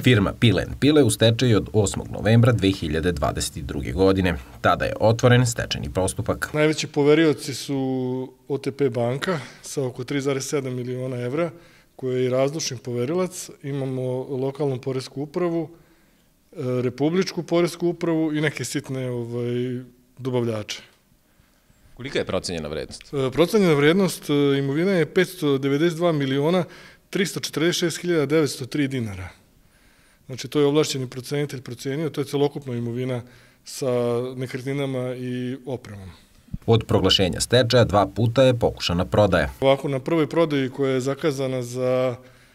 Firma Pile & Pile u stečaju od 8. novembra 2022. godine. Tada je otvoren stečajni postupak. Najveći poverioci su OTP banka sa oko 3,7 miliona evra, koja je i razlučni poverilac. Imamo lokalnu poresku upravu, republičku poresku upravu i neke sitne dobavljače. Kolika je procenjena vrednost? Procenjena vrednost imovine je 592 miliona 346.903 dinara. Znači, to je ovlašćeni procenitelj procenio, to je celokupna imovina sa nekretninama i opremom. Od proglašenja stečaja 2 puta je pokušana prodaja. Ovako, na prvoj prodaji koja je zakazana za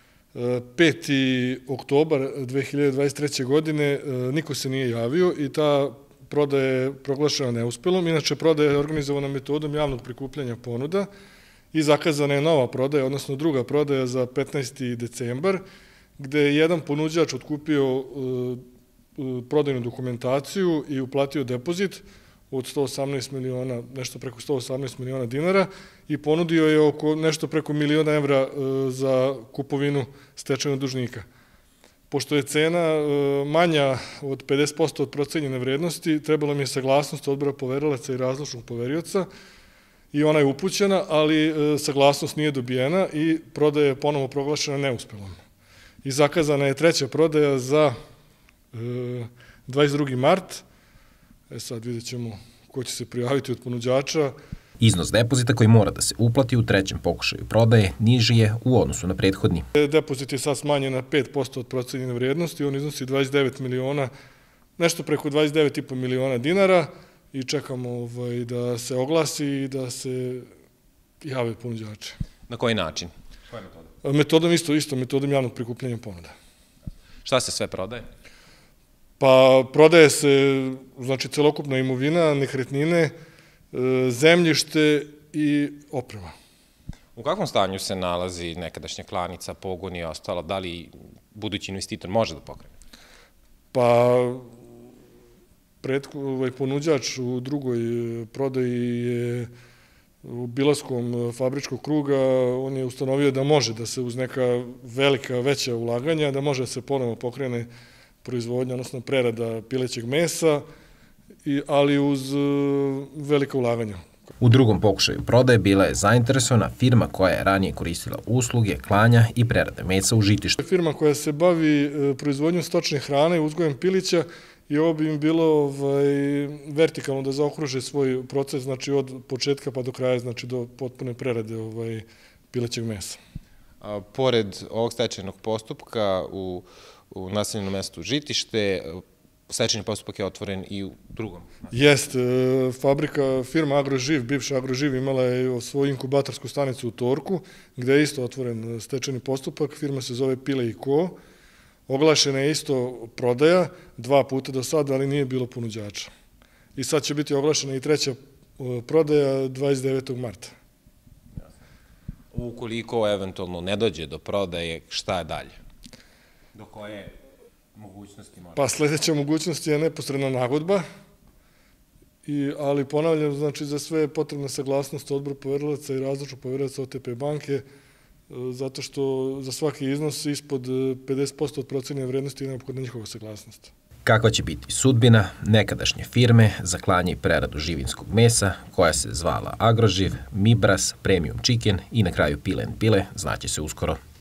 5. oktobar 2023. godine niko se nije javio i ta prodaja je proglašena neuspelom. Inače, prodaja je organizovana metodom javnog prikupljanja ponuda i zakazana je nova prodaja, odnosno druga prodaja za 15. decembar, gde je jedan ponuđač otkupio prodajnu dokumentaciju i uplatio depozit od 118 miliona, nešto preko 118 miliona dinara i ponudio je oko nešto preko miliona evra za kupovinu stečajnog dužnika. Pošto je cena manja od 50% od procenjene vrednosti, trebala mi je saglasnost odbora poverilaca i razlučnog poverioca i ona je upućena, ali saglasnost nije dobijena i prodaja je ponovo proglašena neuspelom. I zakazana je treća prodaja za 22. mart. Sad vidjet ćemo ko će se prijaviti od ponuđača. Iznos depozita koji mora da se uplati u trećem pokušaju prodaje niži je u odnosu na prethodni. Depozit je sad smanjen na 5% od procenjene vrednosti, on iznosi 29 miliona, nešto preko 29,5 miliona dinara i čekamo da se oglasi i da se jave ponuđače. Na koji način? Koja je metoda? Metodom isto, metodom javnog prikupljanja ponuda. Šta se sve prodaje? Pa prodaje se, znači, celokupna imovina, nekretnine, zemljište i oprema. U kakvom stanju se nalazi nekadašnja klanica, pogon i ostalo? Da li budući investitor može da pokrene? Pa ponuđač u drugoj prodaji je u bilaskom fabričkog kruga, on je ustanovio da može da se uz neka velika, veća ulaganja, da može da se ponovo pokrene proizvodnja, odnosno prerada pilećeg mesa, ali uz velika ulaganja. U drugom pokušaju prodaje bila je zainteresovana firma koja je ranije koristila usluge, klanja i prerade mesa u žitištu. Firma koja se bavi proizvodnjom stočne hrane i uzgojem pilića i ovo bi im bilo vertikalno da zaokruže svoj proces, znači od početka pa do kraja, znači do potpune prerade pilećeg mesa. Pored ovog stečajnog postupka u naseljenom mestu Žitište, stečajni postupak je otvoren i u drugom. Jeste, firma Agroživ, bivša Agroživ, imala je svoju inkubatorsku stanicu u Torku, gde je isto otvoren stečajni postupak. Firma se zove Pile & Co. Oglašena je isto prodaja, 2 puta do sada, ali nije bilo ponuđača. I sad će biti oglašena i treća prodaja 29. marta. Ukoliko eventualno ne dođe do prodaje, šta je dalje? Do koje mogućnosti može? Pa sledeća mogućnost je neposredna nagodba, ali ponavljam, znači za sve je potrebna saglasnost odbora poverilaca i razlučnog poverilaca OTP banke, zato što za svaki iznos ispod 50% od procenjene vrednosti je neophodna njihova saglasnost. Kakva će biti sudbina nekadašnje firme za klanje i preradu živinskog mesa, koja se zvala Agroživ, Mibras, Premium Chicken i na kraju Pile & Pile, znaće se uskoro.